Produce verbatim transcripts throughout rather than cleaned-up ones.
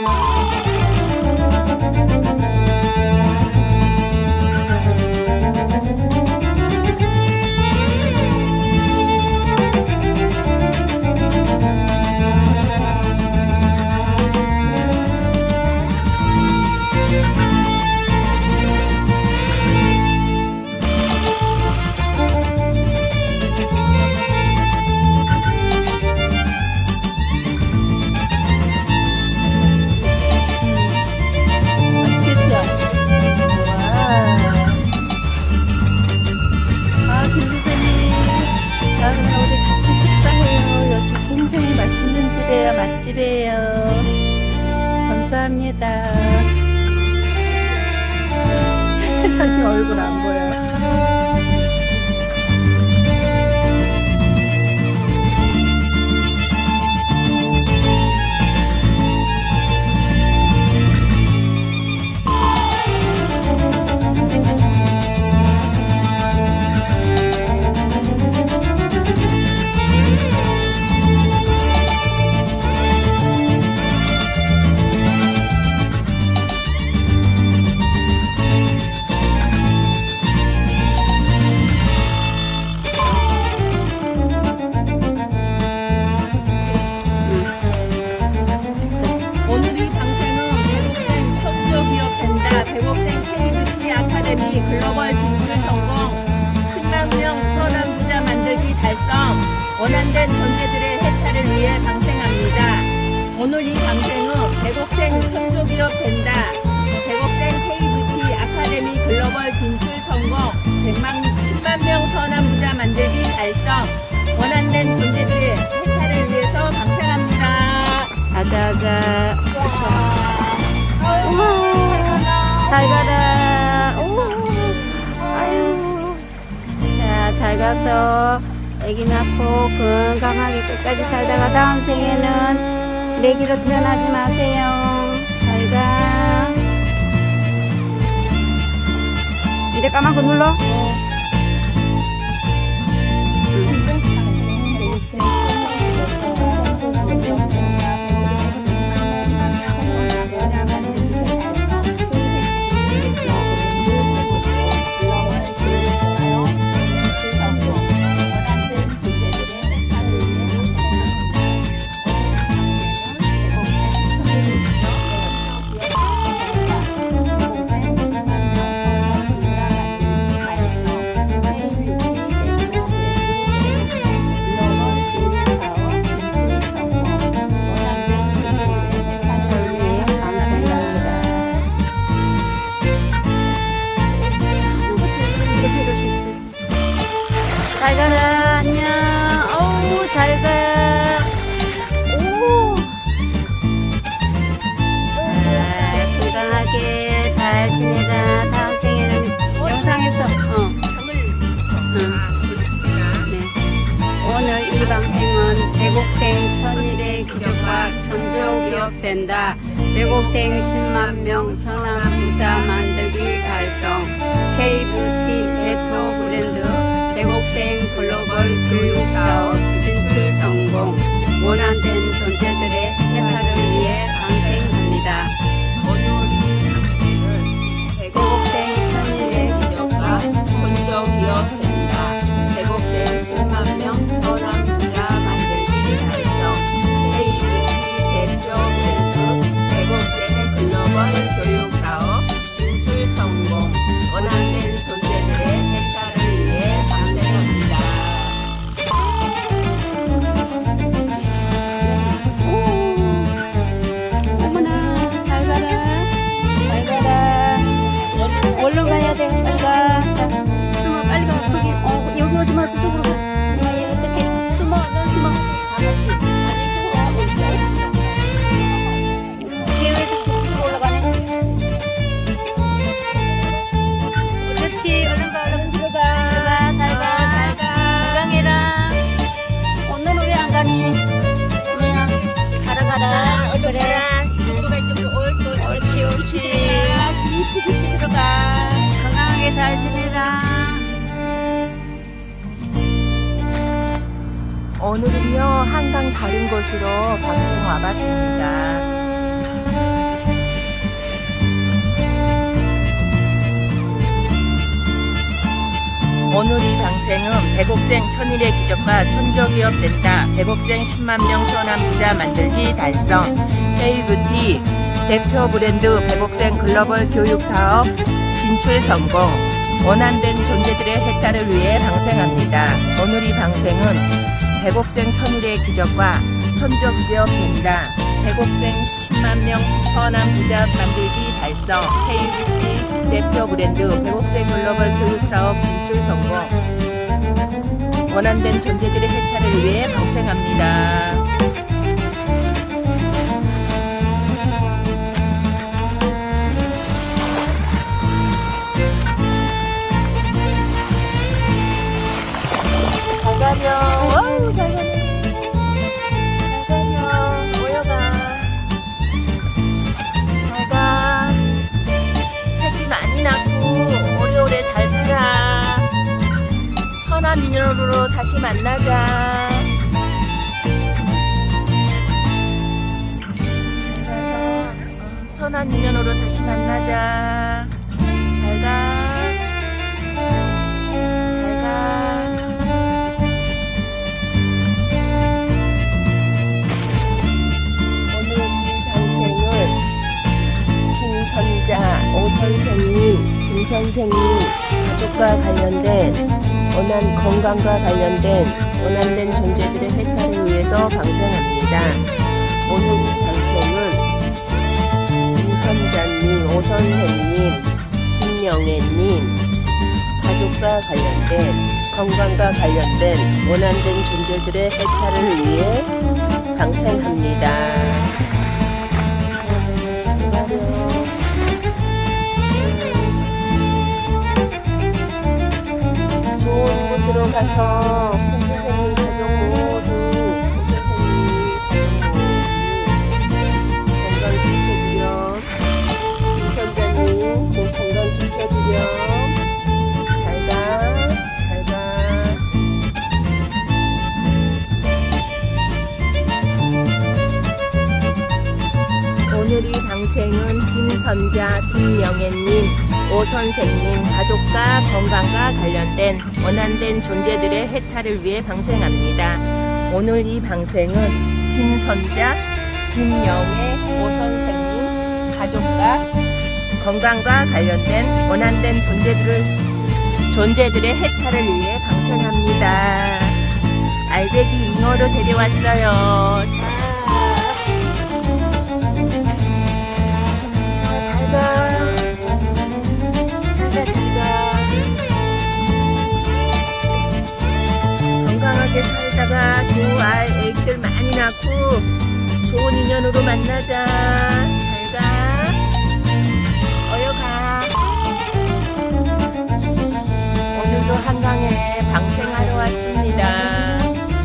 맛집이에요. 감사합니다. 회장님 얼굴 안 보여요. 글로벌 진출 성공, 십만 명 선한 부자 만들기 달성, 원한된 존재들의 해탈을 위해 방생합니다. 오늘 이 방생은 백억생 천조기업 된다. 백억생 K뷰티 아카데미 글로벌 진출 성공, 백만, 십만 명 선한 부자 만들기 달성, 원한된 존재들의 해탈을 위해서 방생합니다. 아자아자. 잘 가라. 오. 아유. 자, 잘 가서 애기 낳고 건강하게 끝까지 살다가 다음 생에는 내기로 태어나지 마세요. 잘 가. 이제 까맣고 눌러. 잘 가라. 안녕. 어우, 잘 가. 오. 아, 건강하게 잘 지내라. 다음 생에는 영상에서, 어. 응. 네. 오늘 이 방생은 백억생 천일의 기적과 천조기업 된다. 백억생 십만 명 선한 부자 만들기 달성. K뷰티 대표 브랜드 백억생 글로벌 교육사업 진출 성공, 원한된 존재들의 해탈을 위해 방생합니다. 오늘 백억생 천일의 기적과 천조기업 된다. 백억생 십만 명 선한 부자 만들기 달성. K뷰티 대표 브랜드 백억생 글로벌 교육사업 진출 성공, 원한된 존재들의 해탈을 위해 방생합니다. 어머나, 잘 가라. 잘 가라. 얼른 가야 돼. 빨리 가. 자, 숨어, 빨리 가. 거기, 어, 여기 오지 마. 저쪽으로 가. 엄마, 얘 어떡해. 숨어, 넌 숨어. 다 같이. 아니, 이쪽으로 가고 있어. 계획에서 저쪽으로 올라가네. 그렇지. 얼른 가, 얼른 들어가. 들어가, 잘 가, 잘 가. 건강해라. 오늘은 왜 안 가니? 그냥 가라, 가라. 그래. 이쪽으로 이쪽으로. 옳지, 옳지, 옳지. 들어가. 건강하게 잘 지내라. 오늘은요, 한강 다른 곳으로 방송 와봤습니다. 오늘 이 방생은 백억생 천일의 기적과 천저기업 된다. 백억생 십만 명 선한 부자 만들기 달성. K뷰티 대표 브랜드 백억생 글로벌 교육사업 진출 성공. 원한된 존재들의 해탈을 위해 방생합니다. 오늘 이 방생은 백억생 천일의 기적과 천저기업 된다. 백억생 십만 명 선한 부자 만들기 달성. K뷰티 대표 브랜드 백억생 글로벌 교육사업 진출 성공. 원한된 존재들의 해탈을 위해 방생합니다. 잘 가렴. 와우, 잘 가렴. 오래오래 잘 살아. 선한 인연으로 다시 만나자. 선한 인연으로 다시 만나자. 잘 가. 잘 가. 오늘 이 방생을 김선자 오 선생님, 김 선생님 가족과 관련된 원한 건강과 관련된 원한된 존재들의 해탈을 위해서 방생합니다. 오늘 이 방생은 김선자님, 오 선생님, 김명애님 가족과 관련된 건강과 관련된 원한된 존재들의 해탈을 위해 방생합니다. 좋은 곳으로 가서 큰 선생님 가족 모두 오 선생님 가족 모두 건강 지켜주렴. 이 선자님 내 건강 지켜주렴. 잘가 잘가. 오늘 이 방생은 김선자, 김명애님, 오 선생님 가족과 건강과 관련된 원한된 존재들의 해탈을 위해 방생합니다. 오늘 이 방생은 김선자, 김명애, 오 선생님 가족과 건강과 관련된 원한된 존재들을 존재들의 해탈을 위해 방생합니다. 알배기 잉어를 데려왔어요. 자, 자, 잘 가. 건강하게 살다가 좋은 아이, 애기들 많이 낳고 좋은 인연으로 만나자. 잘가. 어여가. 오늘도 한강에 방생하러 왔습니다.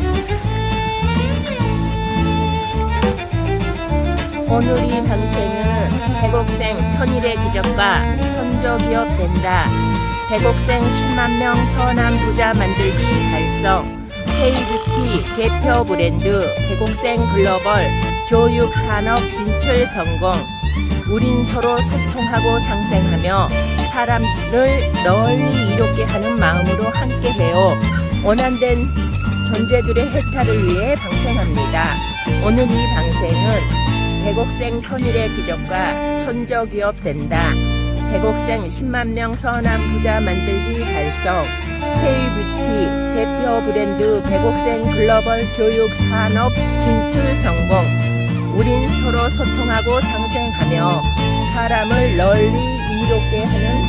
오늘 이 방생은 백억생 천일의 기적과 천저기업 된다. 백억생 십만 명 선한 부자 만들기 달성. K뷰티 대표 브랜드 백억생 글로벌 교육산업 진출 성공. 우린 서로 소통하고 상생하며 사람을 널리 이롭게 하는 마음으로 함께해요. 원한된 존재들의 해탈을 위해 방생합니다. 오늘 이 방생은 백억생 천일의 기적과 천저기업 된다. 백억생 십만 명 선한 부자 만들기 달성. K뷰티 대표 브랜드 백억생 글로벌 교육 산업 진출 성공. 우린 서로 소통하고 상생하며 사람을 널리 이롭게 하는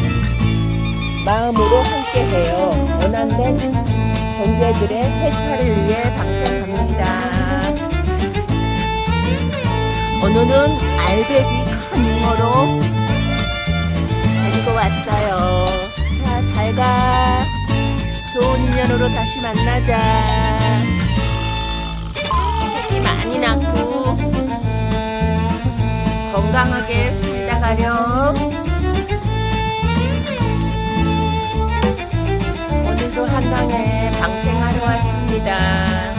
마음으로 함께해요. 원한된 존재들의 해탈을 위해 방생합니다. 오늘은 알배기 큰 잉어로 가지고 왔어요. 자, 잘가. 좋은 인연으로 다시 만나자. 새끼 많이 낳고 건강하게 살다 가렴. 오늘도 한강에 방생하러 왔습니다.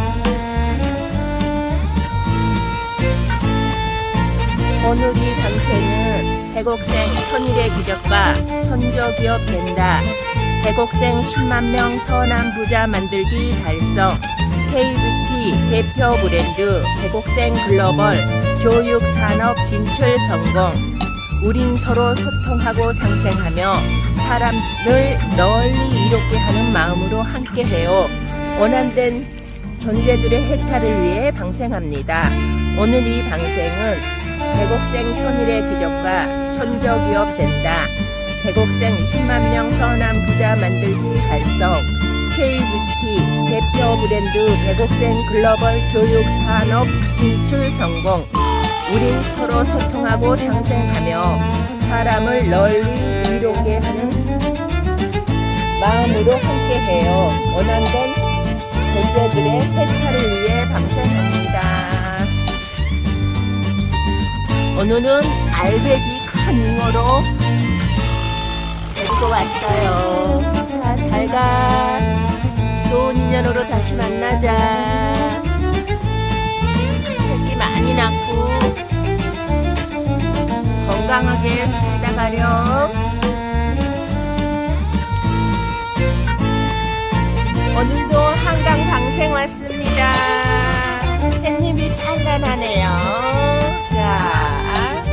오늘 이 방생은 백억생 천일의 기적과 천저기업 된다. 백옥생 십만 명 서남 부자 만들기 달성. K뷰티 대표 브랜드 백옥생 글로벌 교육산업 진출 성공. 우린 서로 소통하고 상생하며 사람을 널리 이롭게 하는 마음으로 함께해요. 원한된 존재들의 해탈을 위해 방생합니다. 오늘 이 방생은 백옥생 천일의 기적과 천적기업 된다. 백옥생 십만 명 서남 부자 만들기 달성. K뷰티 대표 브랜드 백옥생 글로벌 교육산업 진출 성공. 우린 서로 소통하고 상생하며 사람을 널리 이롭게 하는 마음으로 함께해요. 원한된 존재들의 해탈을 위해 방생합니다. 오늘은 알배기 큰 잉어로 데리고 왔어요. 자, 잘가. 좋은 인연으로 다시 만나자. 새끼 많이 낳고 건강하게 살다 가렴. 오늘도 한강 방생 왔습니다. 햇님이 찬란하네요. 자,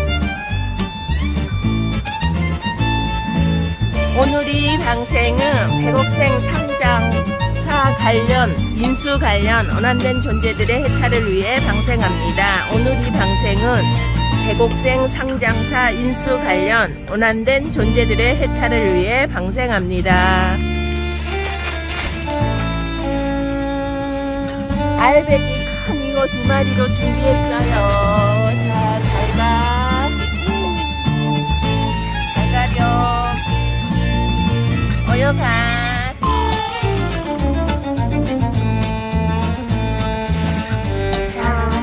오늘 이 방생은 백옥생 상장사 관련, 인수 관련 원한된 존재들의 해탈을 위해 방생합니다. 오늘 이 방생은 백옥생 상장사 인수 관련 원한된 존재들의 해탈을 위해 방생합니다. 알배기 큰 잉어 두 마리로 준비했어요. 자, 잘가. 잘 가렴. 어여가. 자,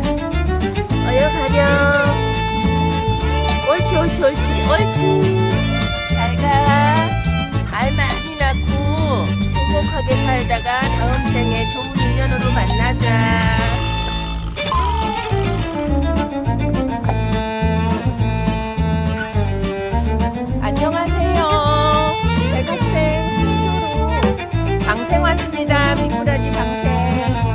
어여가렴. 옳지, 옳지, 옳지, 옳지. 잘가. 알 많이 낳고 행복하게 살다가 다음 생에 좋은 인연으로 만나자. 안녕하세요. 백옥생 풍조로 방생 왔습니다. 미꾸라지 방생.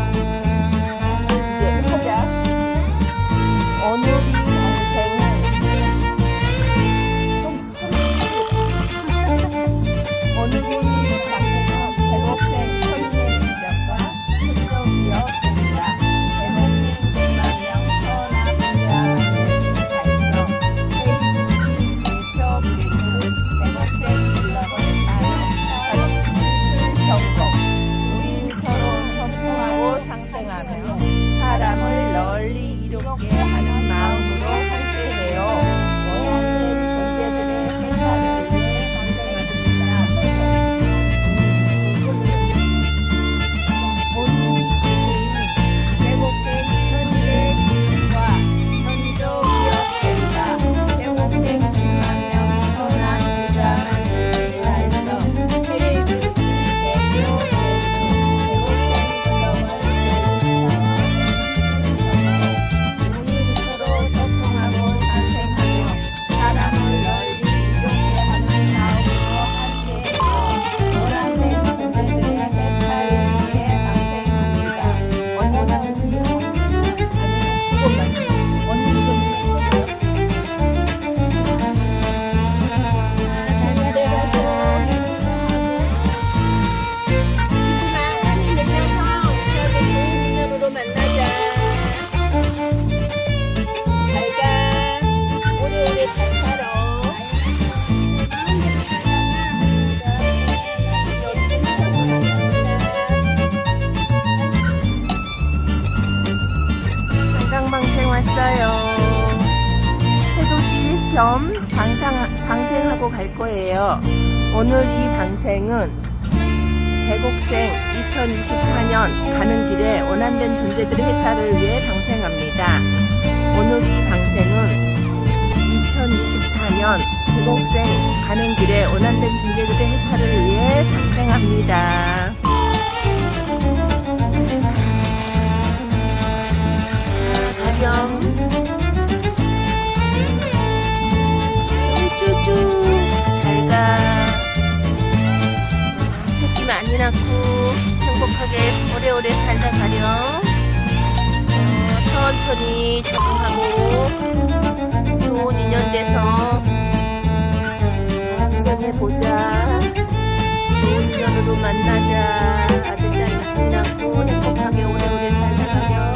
이제 해보자. 오늘 이 방생은 좀 오늘 이 방생은 백옥생 천인의 기적과 천적기업 된다. 백옥생 십만 명 서남 부자 만들기 달성. K뷰티 대표 브랜드 백옥생 글로벌 산업 진출 성공. 우린 서로 소통하고 상생하며 사람을 널리 이롭게 하는 마음으로 함께해요. 원한된 존재들의 해탈을 위해 방생합니다. 오늘 백옥생 천일의 기술과 천조기업 된다. 백옥생 십만 명 서남 부자 만들기 달성. K뷰티 대표 브랜드 백옥생 글로벌 교육산업 우린 서로 소통하고 상생하며 사람을 널리 이롭게 하는 마음으로 함께해요. 원한된 존재들의 해탈을 위해 방생합니다. 언니는 이 방생은 아니 이것만 언니 이거 잘 내려가서 기분 많이 내면서 우리에게 좋은 인연으로 만나자. 잘가. 오래오래 잘 살아. 한강방생 왔어요. 해돋이 겸 방상, 방생하고 갈 거예요. 오늘 이 방생은 백옥생 이천이십사 년 가는 길에 원한된 존재들의 해탈을 위해 방생합니다. 오늘 이 방생은 이천이십사 년 백옥생 가는 길에 원한된 존재들의 해탈을 위해 방생합니다. 자, 가렴. 쭈쭈쭈. 잘가. 오래오래 살다 가렴. 어, 천천히 적응하고 좋은 인연 돼서 생에 보자. 좋은 인연으로 만나자. 아들, 딸 낳고 낳고 행복하게 오래오래 살다 가렴.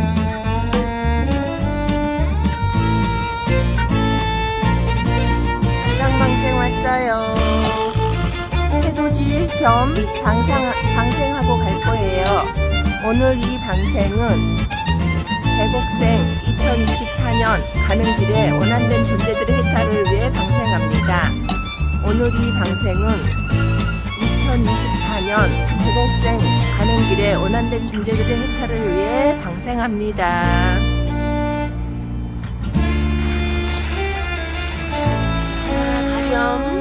한강망생 왔어요. 해돋이 겸 방생, 방생하고 갈 거예요. 오늘 이 방생은 백옥생 이천이십사 년 가는 길에 원한된 존재들의 해탈을 위해 방생합니다. 오늘 이 방생은 이천이십사 년 백옥생 가는 길에 원한된 존재들의 해탈을 위해 방생합니다. 자, 가렴.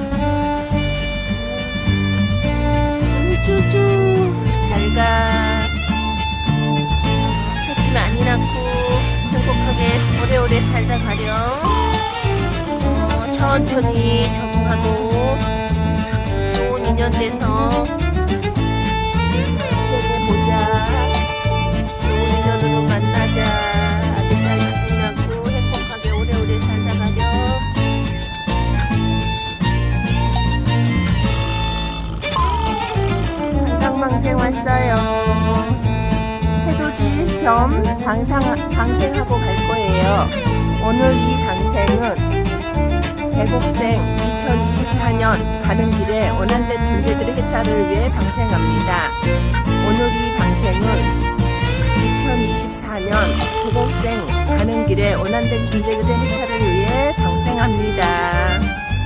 쭈쭈 잘가. 새끼 많이 낳고 행복하게 오래오래 살다 가렴. 어, 천천히 적응하고 좋은 인연 돼서 생에 보자. 좋은 인연으로 만나자. 아들, 딸 낳고 낳고 행복하게 오래오래 살다 가렴. 방생 왔어요. 해돋이 겸 방상, 방생하고 갈 거예요. 오늘 이 방생은 백옥생 이천이십사 년 가는 길에 원한된 존재들의 해탈을 위해 방생합니다. 오늘 이 방생은 이천이십사 년 백옥생 가는 길에 원한된 존재들의 해탈을 위해 방생합니다.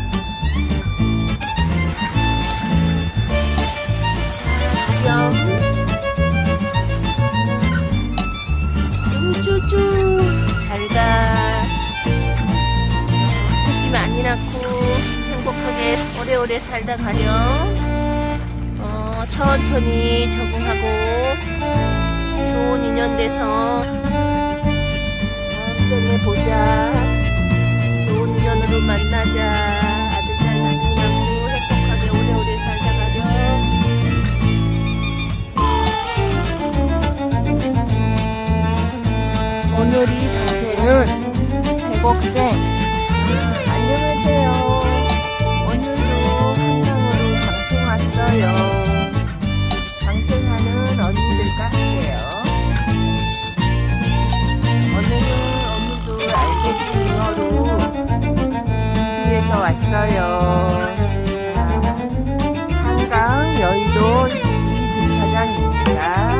쭈쭈쭈 잘가. 새끼 많이 낳고 행복하게 오래오래 살다 가렴. 어, 천천히 적응하고 좋은 인연 돼서 다음 생에 보자. 좋은 인연으로 만나자. 아들, 딸 낳고 낳고 행복하게 오래오래 살다 가렴. 오늘 이 방생은 백옥생. 안녕하세요. 오늘도 한강으로 방생 왔어요. 방생하는 언니들과 함께요. 오늘은 어묵도 알배기 잉어로 준비해서 왔어요. 자, 한강 여의도 이 주차장입니다.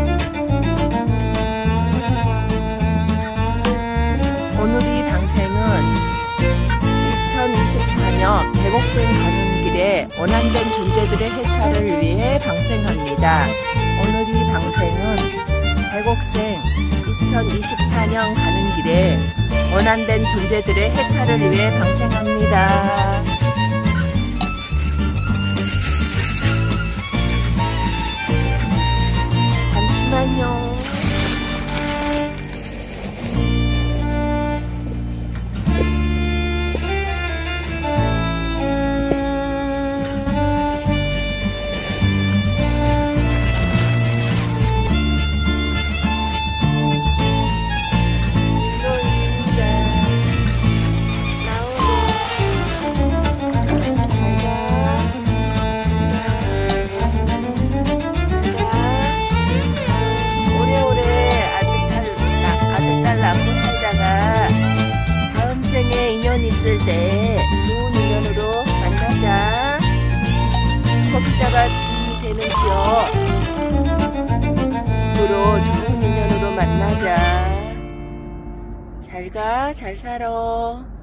오늘 이 방생은 이천이십사 년 백옥생 가는 길에 원한된 존재들의 해탈을 위해 방생합니다. 오늘 이 방생은 백옥생 이천이십사 년 가는 길에 원한된 존재들의 해탈을 위해 방생합니다. 잠시만요. 있을 때 좋은 인연으로 만나자. 소비자가 주인이 되는 기업으로 좋은 인연으로 만나자. 잘 가, 잘 살아.